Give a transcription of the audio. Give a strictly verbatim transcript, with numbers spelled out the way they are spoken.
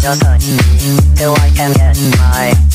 Just touch me till I can get my